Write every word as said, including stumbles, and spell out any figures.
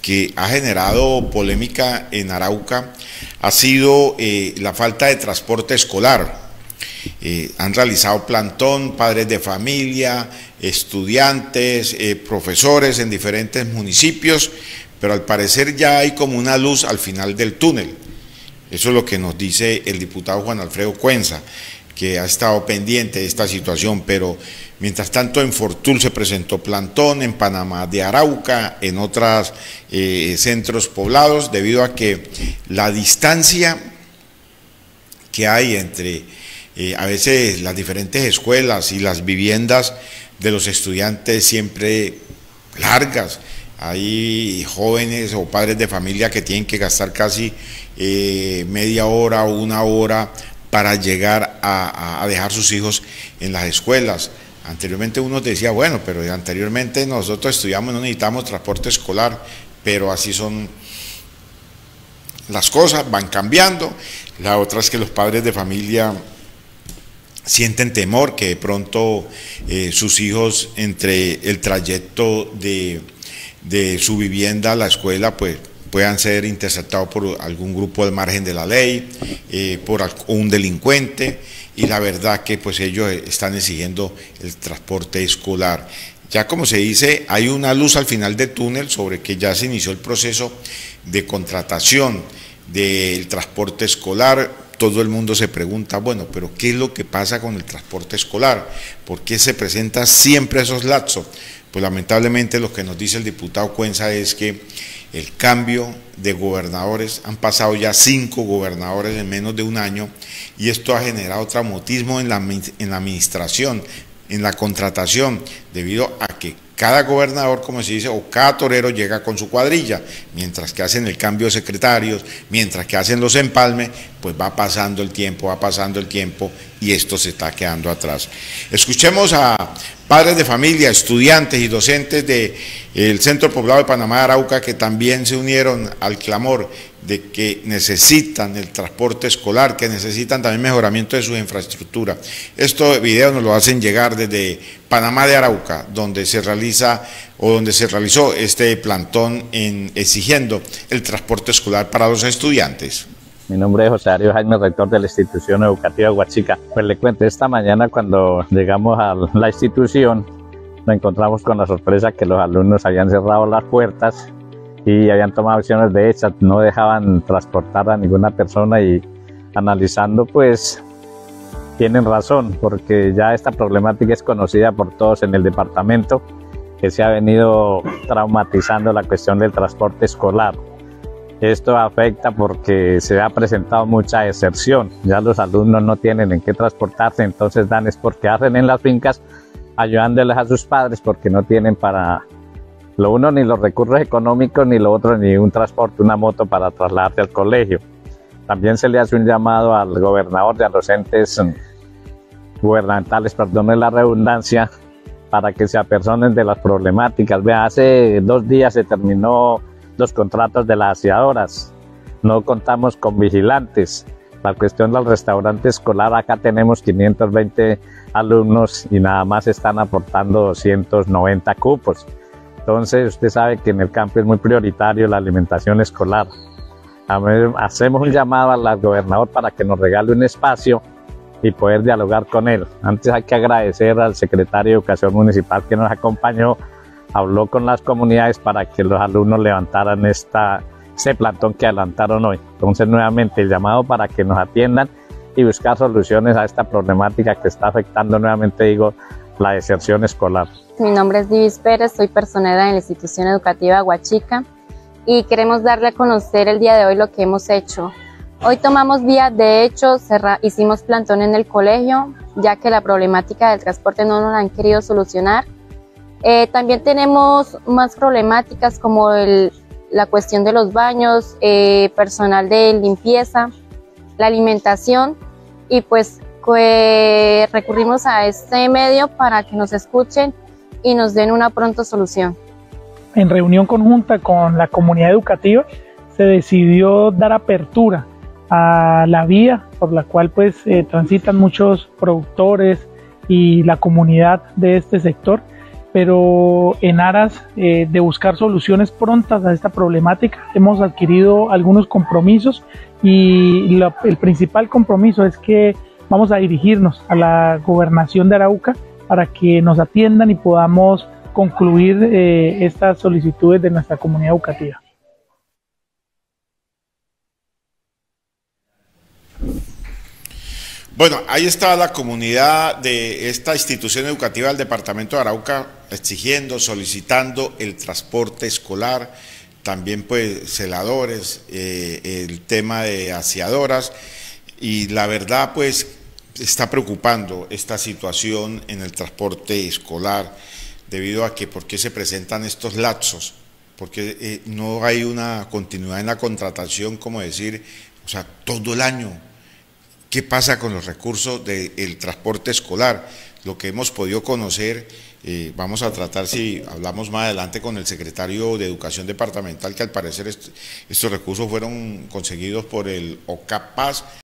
que ha generado polémica en Arauca ha sido eh, la falta de transporte escolar. Eh, han realizado plantón, padres de familia, estudiantes, eh, profesores en diferentes municipios, pero al parecer ya hay como una luz al final del túnel. Eso es lo que nos dice el diputado Juan Alfredo Cuenza, que ha estado pendiente de esta situación, pero mientras tanto en Fortul se presentó plantón, en Panamá de Arauca, en otros eh, centros poblados, debido a que la distancia que hay entre eh, a veces las diferentes escuelas y las viviendas de los estudiantes siempre largas. Hay jóvenes o padres de familia que tienen que gastar casi eh, media hora o una hora para llegar a, a dejar sus hijos en las escuelas. Anteriormente uno decía, bueno, pero anteriormente nosotros estudiamos, no necesitamos transporte escolar, pero así son las cosas, van cambiando. La otra es que los padres de familia sienten temor que de pronto eh, sus hijos entre el trayecto de, de su vivienda a la escuela, pues puedan ser interceptados por algún grupo al margen de la ley, eh, por un delincuente, y la verdad que pues ellos están exigiendo el transporte escolar. Ya como se dice, hay una luz al final del túnel sobre que ya se inició el proceso de contratación del transporte escolar. Todo el mundo se pregunta, bueno, pero ¿qué es lo que pasa con el transporte escolar? ¿Por qué se presenta siempre esos lapsos? Pues lamentablemente lo que nos dice el diputado Cuenza es que el cambio de gobernadores, han pasado ya cinco gobernadores en menos de un año, y esto ha generado traumatismo en la, en la administración, en la contratación, debido a que cada gobernador, como se dice, o cada torero llega con su cuadrilla, mientras que hacen el cambio de secretarios, mientras que hacen los empalmes, pues va pasando el tiempo, va pasando el tiempo, y esto se está quedando atrás. Escuchemos a padres de familia, estudiantes y docentes del Centro Poblado de Panamá de Arauca, que también se unieron al clamor de que necesitan el transporte escolar, que necesitan también mejoramiento de su infraestructura. Estos videos nos lo hacen llegar desde Panamá de Arauca, donde se realiza o donde se realizó este plantón en, exigiendo el transporte escolar para los estudiantes. Mi nombre es José Darío Jaime, rector de la institución educativa Huachica. Pues le cuento, esta mañana cuando llegamos a la institución nos encontramos con la sorpresa que los alumnos habían cerrado las puertas y habían tomado acciones de hechas, no dejaban transportar a ninguna persona, y analizando pues tienen razón, porque ya esta problemática es conocida por todos en el departamento, que se ha venido traumatizando la cuestión del transporte escolar. Esto afecta porque se ha presentado mucha deserción, ya los alumnos no tienen en qué transportarse, entonces dan es porque hacen en las fincas ayudándoles a sus padres, porque no tienen para lo uno ni los recursos económicos, ni lo otro ni un transporte, una moto para trasladarse al colegio. También se le hace un llamado al gobernador y a los entes gubernamentales, perdone la redundancia, para que se apersonen de las problemáticas. Vea, hace dos días se terminó los contratos de las aseadoras, no contamos con vigilantes. La cuestión del restaurante escolar, acá tenemos quinientos veinte alumnos y nada más están aportando doscientos noventa cupos. Entonces usted sabe que en el campo es muy prioritario la alimentación escolar. Hacemos un llamado al gobernador para que nos regale un espacio y poder dialogar con él. Antes hay que agradecer al secretario de Educación Municipal que nos acompañó, habló con las comunidades para que los alumnos levantaran esta, este plantón que adelantaron hoy. Entonces nuevamente el llamado para que nos atiendan y buscar soluciones a esta problemática que está afectando, nuevamente digo, la deserción escolar. Mi nombre es Divis Pérez, soy personera de la institución educativa Huachica y queremos darle a conocer el día de hoy lo que hemos hecho. Hoy tomamos vías, de hecho cerra, hicimos plantón en el colegio, ya que la problemática del transporte no nos la han querido solucionar. Eh, también tenemos más problemáticas como el, la cuestión de los baños, eh, personal de limpieza, la alimentación, y pues que recurrimos a este medio para que nos escuchen y nos den una pronta solución. En reunión conjunta con la comunidad educativa se decidió dar apertura a la vía por la cual pues eh, transitan muchos productores y la comunidad de este sector, pero en aras eh, de buscar soluciones prontas a esta problemática hemos adquirido algunos compromisos y lo, el principal compromiso es que vamos a dirigirnos a la Gobernación de Arauca para que nos atiendan y podamos concluir eh, estas solicitudes de nuestra comunidad educativa. Bueno, ahí está la comunidad de esta institución educativa del departamento de Arauca exigiendo, solicitando el transporte escolar, también pues celadores, eh, el tema de aseadoras, y la verdad pues está preocupando esta situación en el transporte escolar debido a que por qué se presentan estos lapsos, porque eh, no hay una continuidad en la contratación, como decir, o sea, todo el año. ¿Qué pasa con los recursos del transporte escolar? Lo que hemos podido conocer, eh, vamos a tratar si hablamos más adelante con el secretario de Educación Departamental, que al parecer est estos recursos fueron conseguidos por el OCAPAS.